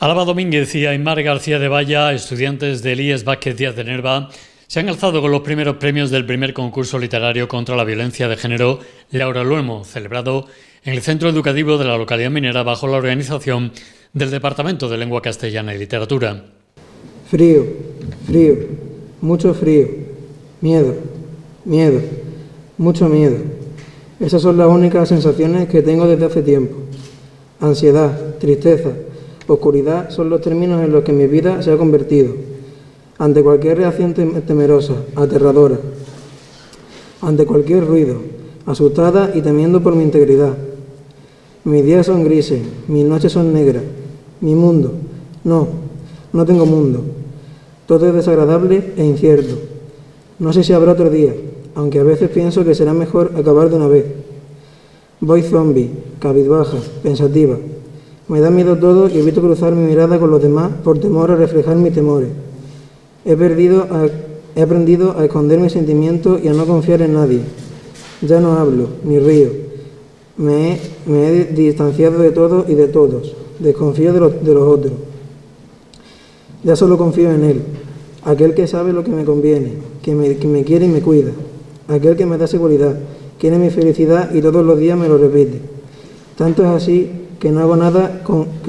Alba Domínguez y Aymar García de Valla, estudiantes del IES Vázquez Díaz de Nerva, se han alzado con los primeros premios del primer concurso literario contra la violencia de género Laura Luemo, celebrado en el Centro Educativo de la localidad minera bajo la organización del Departamento de Lengua Castellana y Literatura. Frío, frío, mucho frío, miedo, miedo, mucho miedo. Esas son las únicas sensaciones que tengo desde hace tiempo. Ansiedad, tristeza, oscuridad son los términos en los que mi vida se ha convertido. Ante cualquier reacción temerosa, aterradora, ante cualquier ruido, asustada y temiendo por mi integridad. Mis días son grises, mis noches son negras, mi mundo. No tengo mundo. Todo es desagradable e incierto. No sé si habrá otro día, aunque a veces pienso que será mejor acabar de una vez. Voy zombie, cabizbaja, pensativa. Me da miedo todo y evito cruzar mi mirada con los demás por temor a reflejar mis temores. He aprendido a esconder mis sentimientos y a no confiar en nadie. Ya no hablo, ni río. Me he distanciado de todo y de todos. Desconfío de los otros. Ya solo confío en Él, aquel que sabe lo que me conviene, que me quiere y me cuida, aquel que me da seguridad, quiere mi felicidad y todos los días me lo repite. Tanto es así que no hago nada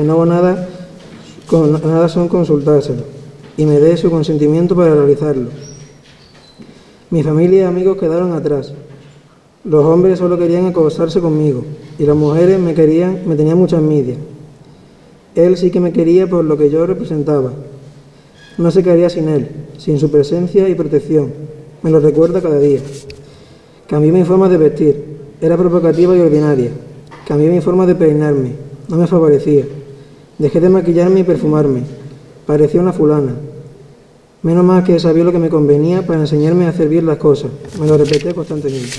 son consultárselo y me dé su consentimiento para realizarlo. Mi familia y amigos quedaron atrás. Los hombres solo querían acostarse conmigo y las mujeres me tenían mucha envidia. Él sí que me quería por lo que yo representaba. No sé qué haría sin él, sin su presencia y protección. Me lo recuerda cada día. Cambié mi forma de vestir. Era provocativa y ordinaria. Cambié mi forma de peinarme. No me favorecía. Dejé de maquillarme y perfumarme. Parecía una fulana. Menos mal que sabía lo que me convenía para enseñarme a hacer bien las cosas. Me lo repetía constantemente.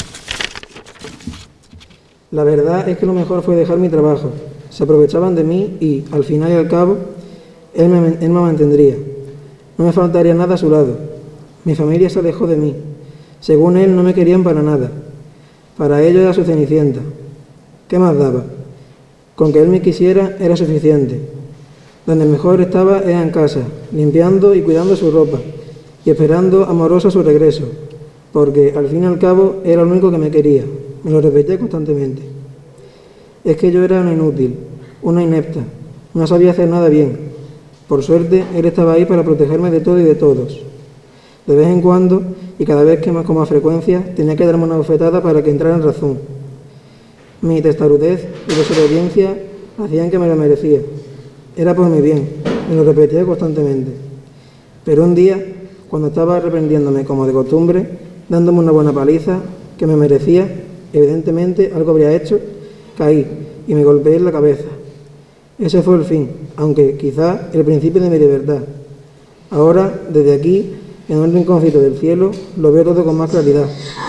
La verdad es que lo mejor fue dejar mi trabajo. Se aprovechaban de mí y, al final y al cabo, él me mantendría. No me faltaría nada a su lado. Mi familia se alejó de mí. Según él, no me querían para nada. Para ello era su cenicienta. ¿Qué más daba? Con que él me quisiera era suficiente. Donde mejor estaba era en casa, limpiando y cuidando su ropa, y esperando amorosa su regreso, porque al fin y al cabo era el único que me quería. Me lo repetía constantemente. Es que yo era una inútil, una inepta, no sabía hacer nada bien. Por suerte, él estaba ahí para protegerme de todo y de todos. De vez en cuando, y cada vez que con más frecuencia, tenía que darme una bofetada para que entrara en razón. Mi testarudez y desobediencia hacían que me lo merecía. Era por mi bien, me lo repetía constantemente. Pero un día, cuando estaba reprendiéndome como de costumbre, dándome una buena paliza que me merecía, evidentemente algo habría hecho, caí y me golpeé en la cabeza. Ese fue el fin, aunque quizá el principio de mi libertad. Ahora, desde aquí, en un rinconcito del cielo, lo veo todo con más claridad.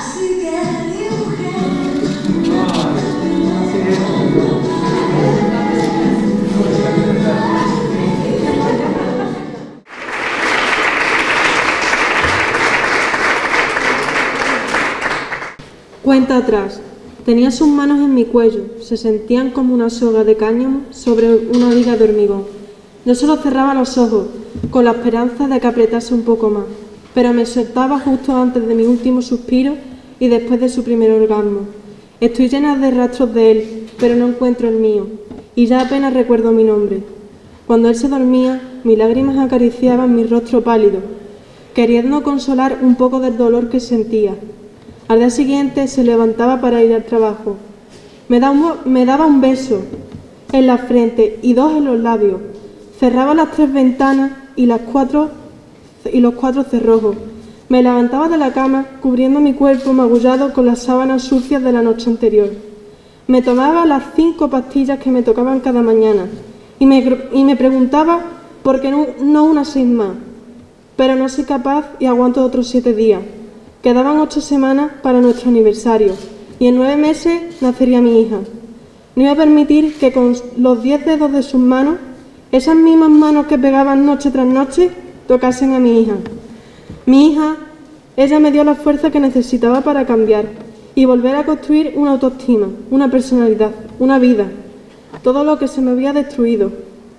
Cuenta atrás. Tenía sus manos en mi cuello, se sentían como una soga de cáñamo sobre una viga de hormigón. Yo solo cerraba los ojos, con la esperanza de que apretase un poco más, pero me soltaba justo antes de mi último suspiro y después de su primer orgasmo. Estoy llena de rastros de él, pero no encuentro el mío, y ya apenas recuerdo mi nombre. Cuando él se dormía, mis lágrimas acariciaban mi rostro pálido, queriendo consolar un poco del dolor que sentía. Al día siguiente se levantaba para ir al trabajo. Me daba un beso en la frente y 2 en los labios. Cerraba las 3 ventanas y los 4 cerrojos. Me levantaba de la cama cubriendo mi cuerpo magullado con las sábanas sucias de la noche anterior. Me tomaba las 5 pastillas que me tocaban cada mañana y me preguntaba por qué no unas 6 más. Pero no soy capaz y aguanto otros 7 días. Quedaban 8 semanas para nuestro aniversario y en 9 meses nacería mi hija. No iba a permitir que con los 10 dedos de sus manos, esas mismas manos que pegaban noche tras noche, tocasen a mi hija. Mi hija, ella me dio la fuerza que necesitaba para cambiar y volver a construir una autoestima, una personalidad, una vida, todo lo que se me había destruido.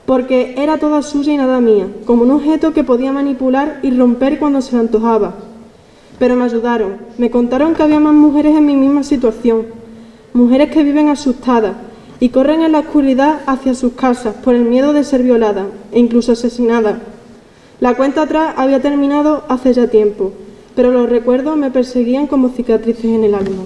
porque era toda suya y nada mía, como un objeto que podía manipular y romper cuando se le antojaba. Pero me ayudaron, me contaron que había más mujeres en mi misma situación, mujeres que viven asustadas y corren en la oscuridad hacia sus casas por el miedo de ser violadas e incluso asesinadas. La cuenta atrás había terminado hace ya tiempo, pero los recuerdos me perseguían como cicatrices en el alma.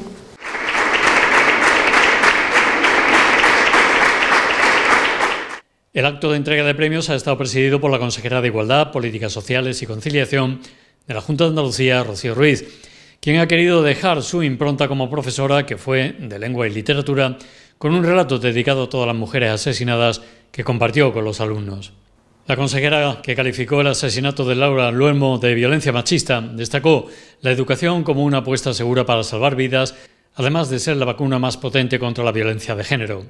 El acto de entrega de premios ha estado presidido por la consejera de Igualdad, Políticas Sociales y Conciliación de la Junta de Andalucía, Rocío Ruiz, quien ha querido dejar su impronta como profesora, que fue de Lengua y Literatura, con un relato dedicado a todas las mujeres asesinadas que compartió con los alumnos. La consejera, que calificó el asesinato de Laura Luelmo de violencia machista, destacó la educación como una apuesta segura para salvar vidas, además de ser la vacuna más potente contra la violencia de género.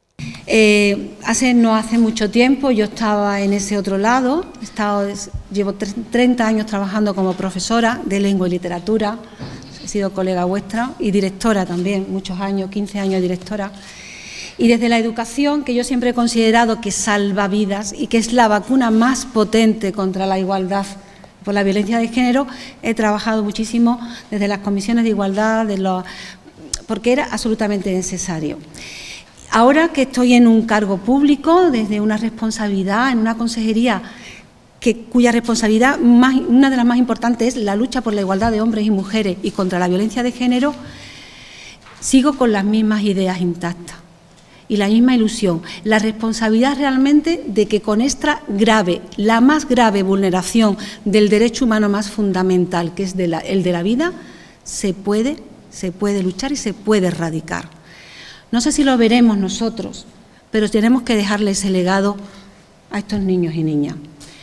No hace mucho tiempo yo estaba en ese otro lado, llevo 30 años trabajando como profesora de Lengua y Literatura, he sido colega vuestra y directora también, muchos años, 15 años directora. Y desde la educación, que yo siempre he considerado que salva vidas y que es la vacuna más potente contra la igualdad por la violencia de género, he trabajado muchísimo desde las comisiones de igualdad, porque era absolutamente necesario. Ahora que estoy en un cargo público, desde una responsabilidad, en una consejería cuya responsabilidad, una de las más importantes, es la lucha por la igualdad de hombres y mujeres y contra la violencia de género, sigo con las mismas ideas intactas y la misma ilusión, la responsabilidad realmente de que con esta grave, la más grave vulneración del derecho humano más fundamental, que es el de la vida, se puede luchar y se puede erradicar. No sé si lo veremos nosotros, pero tenemos que dejarle ese legado a estos niños y niñas.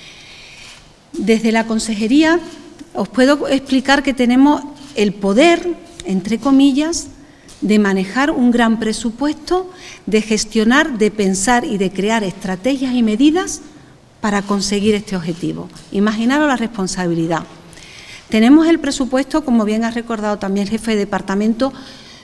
Desde la consejería os puedo explicar que tenemos el poder, entre comillas, de manejar un gran presupuesto, de gestionar, de pensar y de crear estrategias y medidas para conseguir este objetivo. Imaginaros la responsabilidad. Tenemos el presupuesto, como bien ha recordado también el jefe de departamento,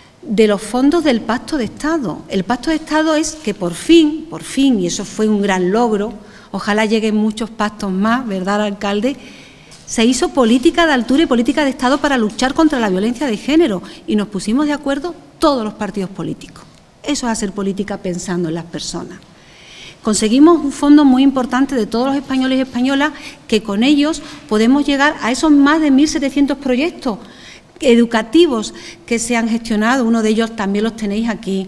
de los fondos del Pacto de Estado. El Pacto de Estado es que por fin, y eso fue un gran logro, ojalá lleguen muchos pactos más, ¿verdad, alcalde?, se hizo política de altura y política de Estado para luchar contra la violencia de género y nos pusimos de acuerdo todos los partidos políticos. Eso es hacer política pensando en las personas. Conseguimos un fondo muy importante de todos los españoles y españolas que con ellos podemos llegar a esos más de 1.700 proyectos educativos que se han gestionado, uno de ellos también los tenéis aquí,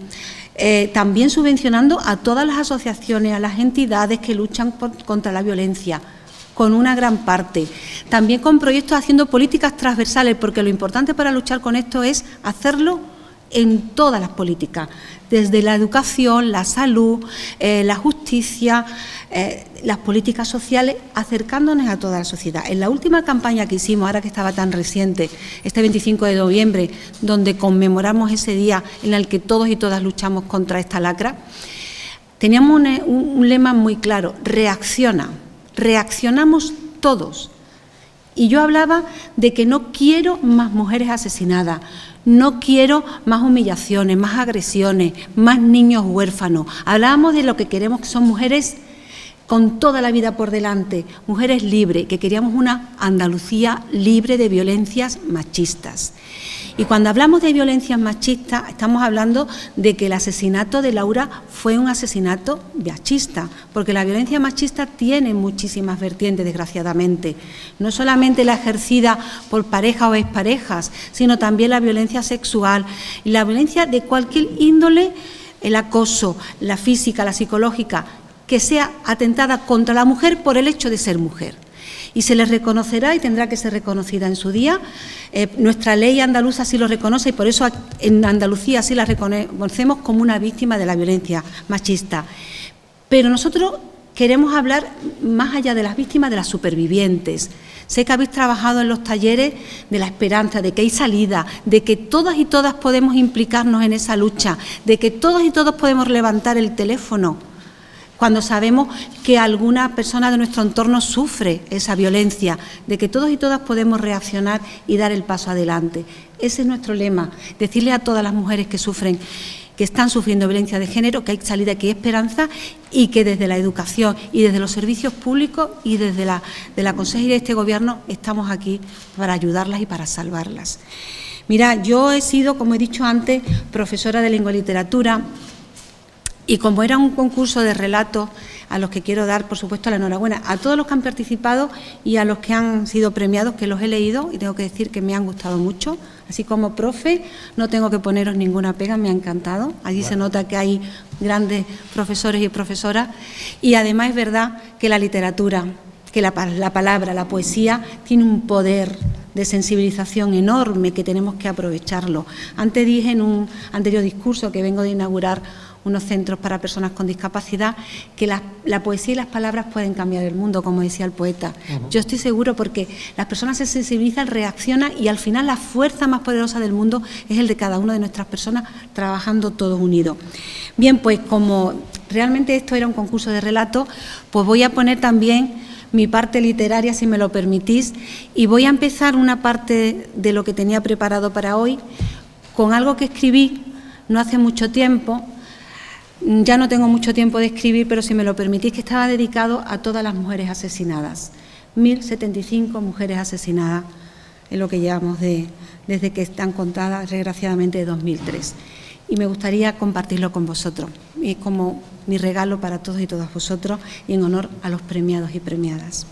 también subvencionando a todas las asociaciones, a las entidades que luchan contra la violencia, con una gran parte. También con proyectos haciendo políticas transversales, porque lo importante para luchar con esto es hacerlo en todas las políticas, desde la educación, la salud, la justicia, las políticas sociales, acercándonos a toda la sociedad. En la última campaña que hicimos, ahora que estaba tan reciente, este 25 de noviembre, donde conmemoramos ese día en el que todos y todas luchamos contra esta lacra, teníamos un lema muy claro: reacciona. Reaccionamos todos. Y yo hablaba de que no quiero más mujeres asesinadas, no quiero más humillaciones, más agresiones, más niños huérfanos. Hablábamos de lo que queremos, que son mujeres con toda la vida por delante, mujeres libres, que queríamos una Andalucía libre de violencias machistas. Y cuando hablamos de violencias machistas, estamos hablando de que el asesinato de Laura fue un asesinato machista, porque la violencia machista tiene muchísimas vertientes, desgraciadamente. No solamente la ejercida por pareja o exparejas, sino también la violencia sexual y la violencia de cualquier índole, el acoso, la física, la psicológica, que sea atentada contra la mujer por el hecho de ser mujer. Y se les reconocerá y tendrá que ser reconocida en su día. Nuestra ley andaluza sí lo reconoce y por eso en Andalucía sí la reconocemos como una víctima de la violencia machista. Pero nosotros queremos hablar más allá de las víctimas, de las supervivientes. Sé que habéis trabajado en los talleres de la esperanza, de que hay salida, de que todas y todas podemos implicarnos en esa lucha, de que todos y todos podemos levantar el teléfono cuando sabemos que alguna persona de nuestro entorno sufre esa violencia, de que todos y todas podemos reaccionar y dar el paso adelante. Ese es nuestro lema, decirle a todas las mujeres que sufren que están sufriendo violencia de género, que hay salida, que hay esperanza y que desde la educación y desde los servicios públicos y desde la consejería de este Gobierno estamos aquí para ayudarlas y para salvarlas. Mira, yo he sido, como he dicho antes, profesora de lengua y literatura, y como era un concurso de relatos a los que quiero dar, por supuesto, la enhorabuena a todos los que han participado y a los que han sido premiados, que los he leído y tengo que decir que me han gustado mucho. Así como profe, no tengo que poneros ninguna pega, me ha encantado. Allí se nota que hay grandes profesores y profesoras. Y además es verdad que la literatura, que la palabra, la poesía, tiene un poder de sensibilización enorme que tenemos que aprovecharlo. Antes dije en un anterior discurso que vengo de inaugurar unos centros para personas con discapacidad, que la poesía y las palabras pueden cambiar el mundo, como decía el poeta. Yo estoy seguro, porque las personas se sensibilizan, reaccionan y al final la fuerza más poderosa del mundo es el de cada una de nuestras personas trabajando todos unidos. Bien, pues como realmente esto era un concurso de relatos, pues voy a poner también mi parte literaria, si me lo permitís, y voy a empezar una parte de lo que tenía preparado para hoy con algo que escribí no hace mucho tiempo. Ya no tengo mucho tiempo de escribir, pero si me lo permitís, que estaba dedicado a todas las mujeres asesinadas. 1075 mujeres asesinadas es lo que llevamos desde que están contadas, desgraciadamente, de 2003. Y me gustaría compartirlo con vosotros, y como mi regalo para todos y todas vosotros, y en honor a los premiados y premiadas.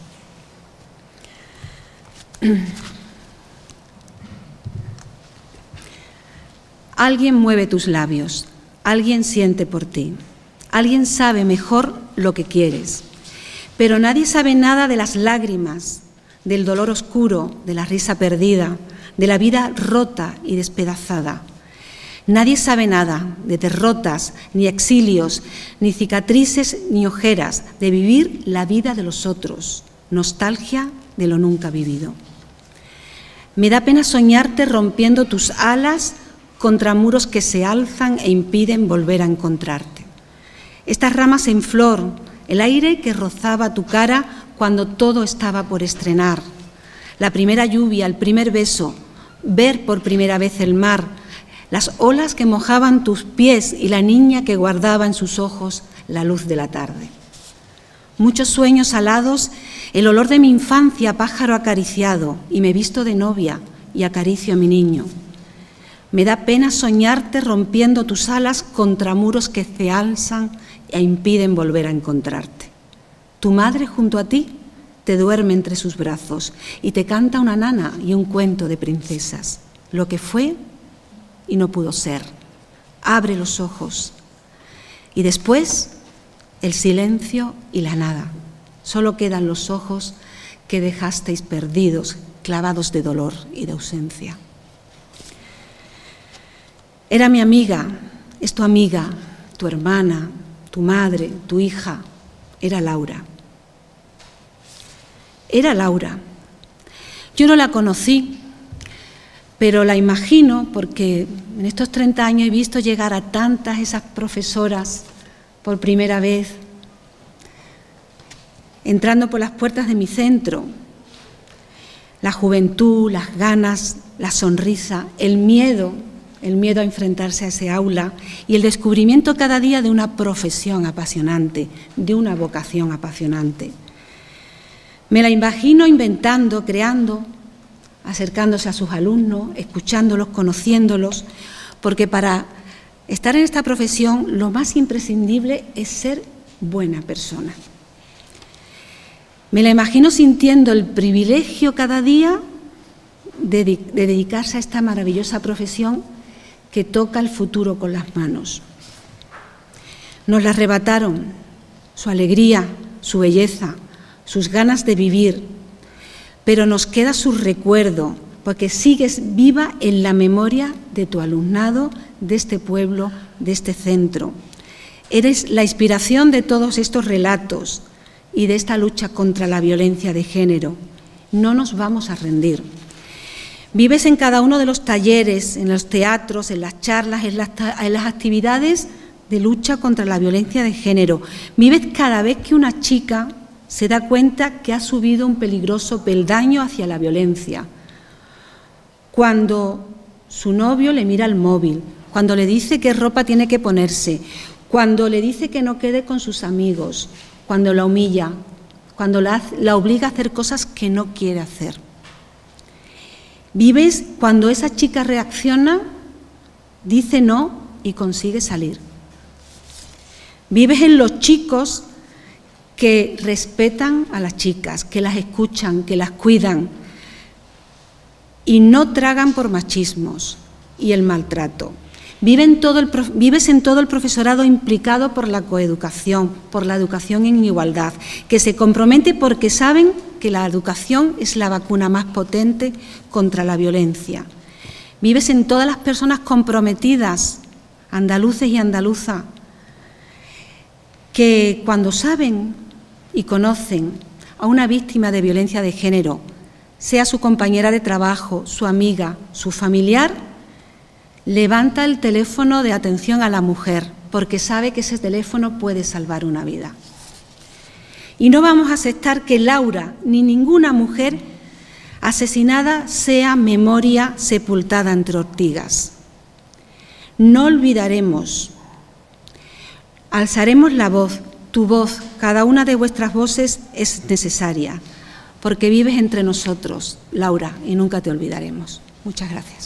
Alguien mueve tus labios. Alguien siente por ti, alguien sabe mejor lo que quieres, pero nadie sabe nada de las lágrimas, del dolor oscuro, de la risa perdida, de la vida rota y despedazada. Nadie sabe nada de derrotas, ni exilios, ni cicatrices, ni ojeras, de vivir la vida de los otros, nostalgia de lo nunca vivido. Me da pena soñarte rompiendo tus alas contra muros que se alzan e impiden volver a encontrarte. Estas ramas en flor, el aire que rozaba tu cara cuando todo estaba por estrenar, la primera lluvia, el primer beso, ver por primera vez el mar, las olas que mojaban tus pies y la niña que guardaba en sus ojos la luz de la tarde. Muchos sueños alados, el olor de mi infancia, pájaro acariciado, y me visto de novia y acaricio a mi niño. Me da pena soñarte rompiendo tus alas contra muros que se alzan e impiden volver a encontrarte. Tu madre junto a ti te duerme entre sus brazos y te canta una nana y un cuento de princesas. Lo que fue y no pudo ser. Abre los ojos. Y después el silencio y la nada. Solo quedan los ojos que dejasteis perdidos, clavados de dolor y de ausencia. Era mi amiga, es tu amiga, tu hermana, tu madre, tu hija. Era Laura. Era Laura. Yo no la conocí, pero la imagino porque en estos 30 años he visto llegar a tantas esas profesoras por primera vez, entrando por las puertas de mi centro. La juventud, las ganas, la sonrisa, el miedo a enfrentarse a ese aula y el descubrimiento cada día de una profesión apasionante, de una vocación apasionante. Me la imagino inventando, creando, acercándose a sus alumnos, escuchándolos, conociéndolos, porque para estar en esta profesión lo más imprescindible es ser buena persona. Me la imagino sintiendo el privilegio cada día de dedicarse a esta maravillosa profesión que toca el futuro con las manos. Nos la arrebataron, su alegría, su belleza, sus ganas de vivir, pero nos queda su recuerdo, porque sigues viva en la memoria de tu alumnado, de este pueblo, de este centro. Eres la inspiración de todos estos relatos y de esta lucha contra la violencia de género. No nos vamos a rendir. Vives en cada uno de los talleres, en los teatros, en las charlas, en las actividades de lucha contra la violencia de género. Vives cada vez que una chica se da cuenta que ha subido un peligroso peldaño hacia la violencia. Cuando su novio le mira el móvil, cuando le dice qué ropa tiene que ponerse, cuando le dice que no quede con sus amigos, cuando la humilla, cuando la obliga a hacer cosas que no quiere hacer. Vives cuando esa chica reacciona, dice no y consigue salir. Vives en los chicos que respetan a las chicas, que las escuchan, que las cuidan y no tragan por machismos y el maltrato. Vives en todo el profesorado implicado por la coeducación, por la educación en igualdad, que se compromete porque saben que la educación es la vacuna más potente contra la violencia. Vives en todas las personas comprometidas, andaluces y andaluzas, que cuando saben y conocen a una víctima de violencia de género, sea su compañera de trabajo, su amiga, su familiar, levanta el teléfono de atención a la mujer, porque sabe que ese teléfono puede salvar una vida. Y no vamos a aceptar que Laura ni ninguna mujer asesinada sea memoria sepultada entre ortigas. No olvidaremos, alzaremos la voz, tu voz, cada una de vuestras voces es necesaria, porque vives entre nosotros, Laura, y nunca te olvidaremos. Muchas gracias.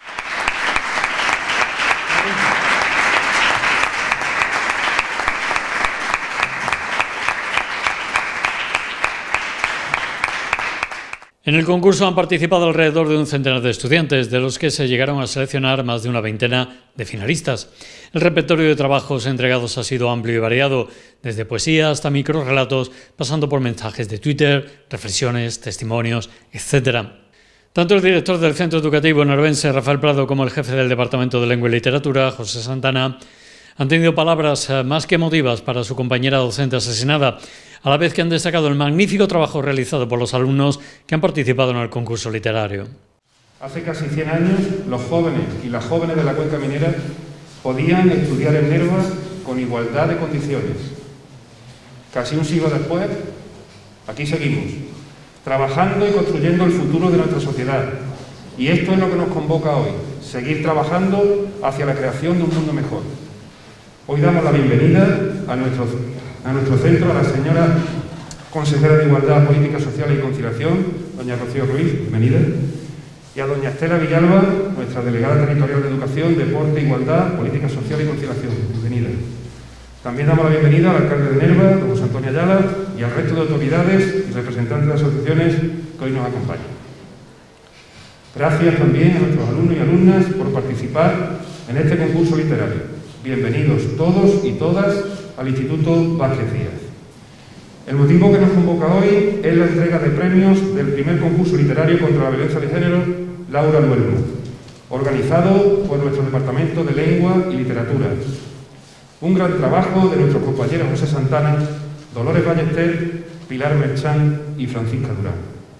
En el concurso han participado alrededor de un centenar de estudiantes, de los que se llegaron a seleccionar más de una veintena de finalistas. El repertorio de trabajos entregados ha sido amplio y variado, desde poesía hasta microrrelatos, pasando por mensajes de Twitter, reflexiones, testimonios, etc. Tanto el director del Centro Educativo Nervense, Rafael Prado, como el jefe del Departamento de Lengua y Literatura, José Santana, han tenido palabras más que emotivas para su compañera docente asesinada, a la vez que han destacado el magnífico trabajo realizado por los alumnos que han participado en el concurso literario. Hace casi 100 años, los jóvenes y las jóvenes de la cuenca minera podían estudiar en Nerva con igualdad de condiciones. Casi un siglo después, aquí seguimos, trabajando y construyendo el futuro de nuestra sociedad. Y esto es lo que nos convoca hoy, seguir trabajando hacia la creación de un mundo mejor. Hoy damos la bienvenida a nuestro centro a la señora consejera de Igualdad, Política Social y Conciliación, doña Rocío Ruiz, bienvenida, y a doña Estela Villalba, nuestra delegada territorial de Educación, Deporte, Igualdad, Política Social y Conciliación, bienvenida. También damos la bienvenida al alcalde de Nerva, don José Antonio Ayala, y al resto de autoridades y representantes de asociaciones que hoy nos acompañan. Gracias también a nuestros alumnos y alumnas por participar en este concurso literario. Bienvenidos todos y todas al Instituto Vázquez Díaz. El motivo que nos convoca hoy es la entrega de premios del primer concurso literario contra la violencia de género, Laura Luelmo, organizado por nuestro Departamento de Lengua y Literatura. Un gran trabajo de nuestros compañeros José Santana, Dolores Ballester, Pilar Merchán y Francisca Durán.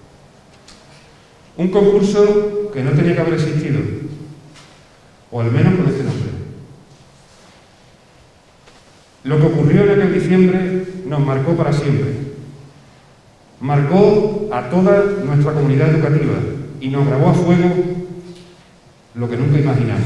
Un concurso que no tenía que haber existido, o al menos con este nombre. Lo que ocurrió en aquel diciembre nos marcó para siempre. Marcó a toda nuestra comunidad educativa y nos grabó a fuego lo que nunca imaginamos.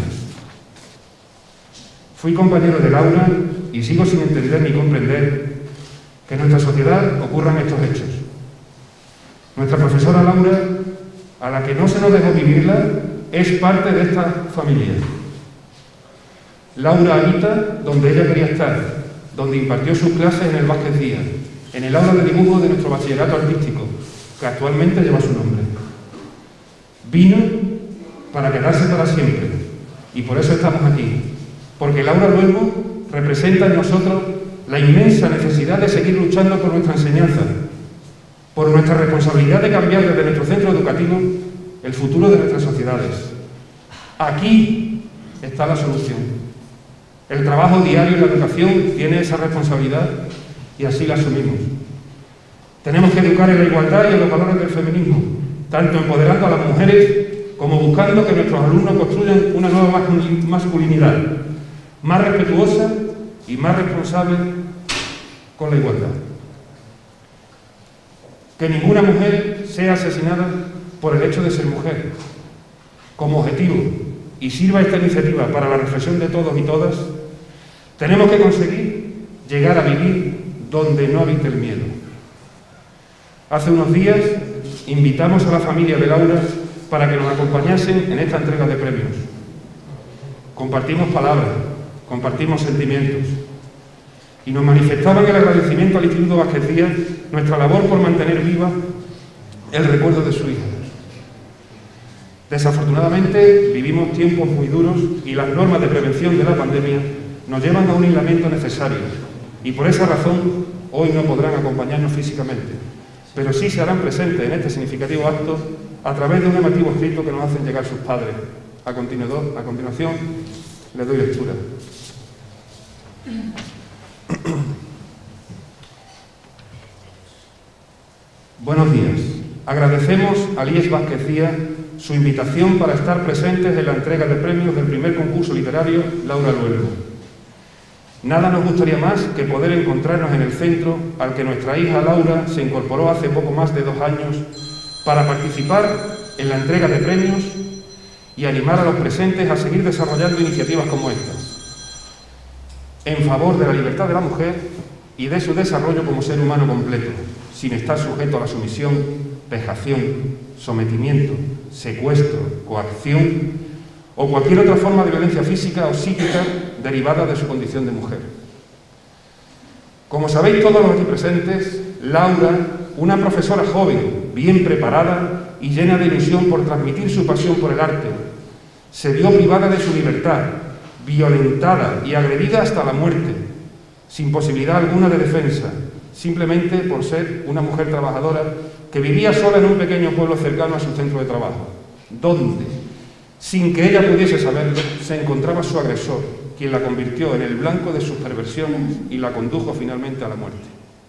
Fui compañero de Laura y sigo sin entender ni comprender que en nuestra sociedad ocurran estos hechos. Nuestra profesora Laura, a la que no se nos dejó vivirla, es parte de esta familia. Laura habita donde ella quería estar, donde impartió sus clases en el Vázquez Díaz, en el aula de dibujo de nuestro bachillerato artístico, que actualmente lleva su nombre. Vino para quedarse para siempre, y por eso estamos aquí, porque Laura Luelmo representa en nosotros la inmensa necesidad de seguir luchando por nuestra enseñanza, por nuestra responsabilidad de cambiar desde nuestro centro educativo el futuro de nuestras sociedades. Aquí está la solución. El trabajo diario en la educación tiene esa responsabilidad y así la asumimos. Tenemos que educar en la igualdad y en los valores del feminismo, tanto empoderando a las mujeres como buscando que nuestros alumnos construyan una nueva masculinidad, más respetuosa y más responsable con la igualdad. Que ninguna mujer sea asesinada por el hecho de ser mujer, como objetivo, y sirva esta iniciativa para la reflexión de todos y todas, tenemos que conseguir llegar a vivir donde no habite el miedo. Hace unos días invitamos a la familia de Laura para que nos acompañasen en esta entrega de premios. Compartimos palabras, compartimos sentimientos y nos manifestaban el agradecimiento al Instituto Vázquez Díaz nuestra labor por mantener viva el recuerdo de su hija. Desafortunadamente vivimos tiempos muy duros y las normas de prevención de la pandemia nos llevan a un aislamiento necesario y por esa razón hoy no podrán acompañarnos físicamente, pero sí se harán presentes en este significativo acto a través de un llamativo escrito que nos hacen llegar sus padres. A continuación le doy lectura. Buenos días. Agradecemos a IES Vázquez Díaz su invitación para estar presentes en la entrega de premios del primer concurso literario Laura Luelmo. Nada nos gustaría más que poder encontrarnos en el centro al que nuestra hija Laura se incorporó hace poco más de 2 años para participar en la entrega de premios y animar a los presentes a seguir desarrollando iniciativas como estas, en favor de la libertad de la mujer y de su desarrollo como ser humano completo, sin estar sujeto a la sumisión, vejación, sometimiento, secuestro, coacción o cualquier otra forma de violencia física o psíquica derivada de su condición de mujer. Como sabéis todos los aquí presentes, Laura, una profesora joven, bien preparada y llena de ilusión por transmitir su pasión por el arte, se vio privada de su libertad, violentada y agredida hasta la muerte, sin posibilidad alguna de defensa, simplemente por ser una mujer trabajadora que vivía sola en un pequeño pueblo cercano a su centro de trabajo, donde, sin que ella pudiese saberlo, se encontraba su agresor, quien la convirtió en el blanco de sus perversiones y la condujo finalmente a la muerte.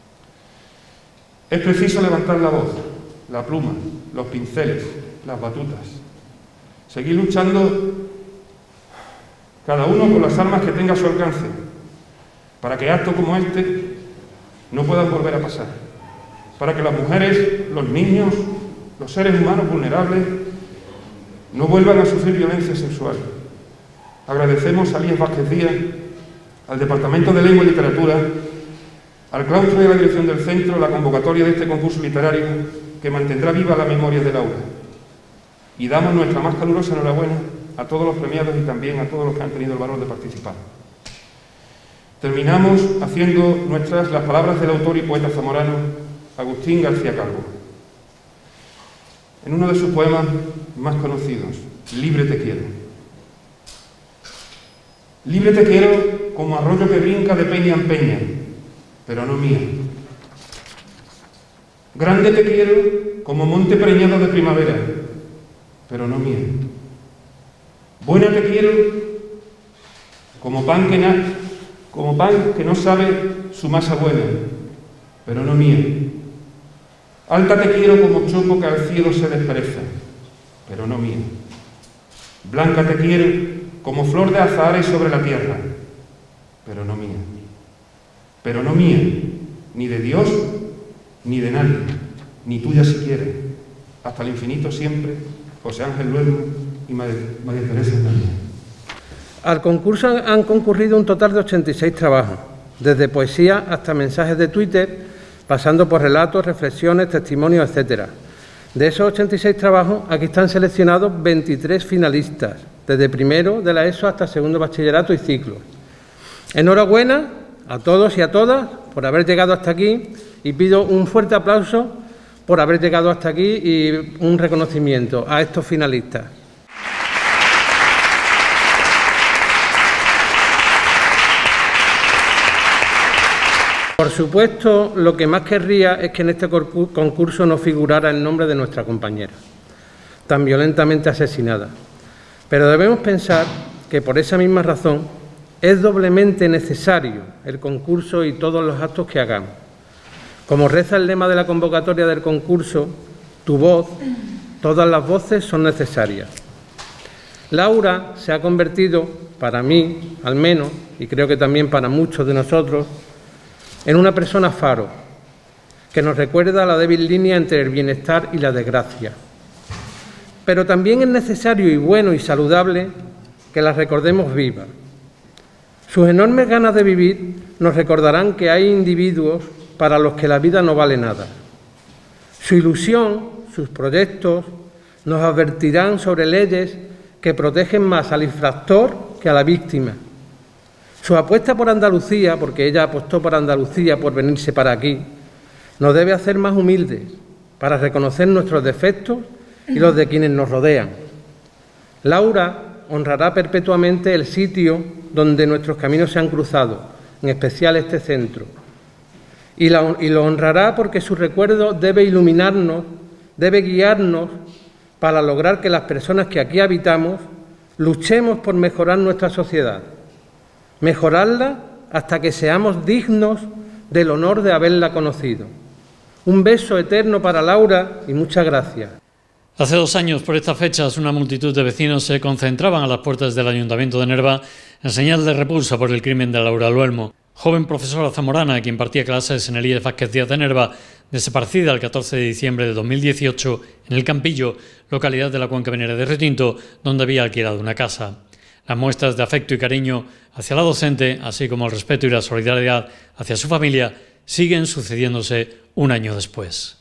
Es preciso levantar la voz, la pluma, los pinceles, las batutas, seguir luchando cada uno con las armas que tenga a su alcance, para que actos como este no puedan volver a pasar, para que las mujeres, los niños, los seres humanos vulnerables no vuelvan a sufrir violencia sexual. Agradecemos a IES Vázquez Díaz, al Departamento de Lengua y Literatura, al claustro y a la dirección del centro la convocatoria de este concurso literario que mantendrá viva la memoria de Laura. Y damos nuestra más calurosa enhorabuena a todos los premiados y también a todos los que han tenido el valor de participar. Terminamos haciendo nuestras las palabras del autor y poeta zamorano Agustín García Calvo. En uno de sus poemas más conocidos, Libre te quiero. Libre te quiero como arroyo que brinca de peña en peña, pero no mía. Grande te quiero como monte preñado de primavera, pero no mía. Buena te quiero como pan que no sabe su masa buena, pero no mía. Alta te quiero como choco que al cielo se despereza, pero no mía. Blanca te quiero como flor de azahares sobre la tierra, pero no mía. Pero no mía, ni de Dios, ni de nadie, ni tuya siquiera. Hasta el infinito siempre, José Ángel Luelmo y María Teresa también. Al concurso han concurrido un total de 86 trabajos, desde poesía hasta mensajes de Twitter, pasando por relatos, reflexiones, testimonios, etc. De esos 86 trabajos, aquí están seleccionados 23 finalistas, desde primero de la ESO hasta segundo bachillerato y ciclo. Enhorabuena a todos y a todas por haber llegado hasta aquí y pido un fuerte aplauso por haber llegado hasta aquí y un reconocimiento a estos finalistas. Por supuesto, lo que más querría es que en este concurso no figurara el nombre de nuestra compañera, tan violentamente asesinada. Pero debemos pensar que por esa misma razón es doblemente necesario el concurso y todos los actos que hagamos. Como reza el lema de la convocatoria del concurso, tu voz, todas las voces son necesarias. Laura se ha convertido, para mí al menos, y creo que también para muchos de nosotros, en una persona faro, que nos recuerda la débil línea entre el bienestar y la desgracia. Pero también es necesario y bueno y saludable que las recordemos vivas. Sus enormes ganas de vivir nos recordarán que hay individuos para los que la vida no vale nada. Su ilusión, sus proyectos, nos advertirán sobre leyes que protegen más al infractor que a la víctima. Su apuesta por Andalucía, porque ella apostó por Andalucía, por venirse para aquí, nos debe hacer más humildes para reconocer nuestros defectos y los de quienes nos rodean. Laura honrará perpetuamente el sitio donde nuestros caminos se han cruzado, en especial este centro. Y lo honrará porque su recuerdo debe iluminarnos, debe guiarnos para lograr que las personas que aquí habitamos luchemos por mejorar nuestra sociedad, mejorarla hasta que seamos dignos del honor de haberla conocido. Un beso eterno para Laura y muchas gracias. Hace 2 años, por estas fechas, una multitud de vecinos se concentraban a las puertas del Ayuntamiento de Nerva en señal de repulsa por el crimen de Laura Luelmo, joven profesora zamorana que impartía clases en el IES Vázquez Díaz de Nerva, desaparecida el 14 de diciembre de 2018 en El Campillo, localidad de la cuenca minera de Río Tinto, donde había alquilado una casa. Las muestras de afecto y cariño hacia la docente, así como el respeto y la solidaridad hacia su familia, siguen sucediéndose un año después.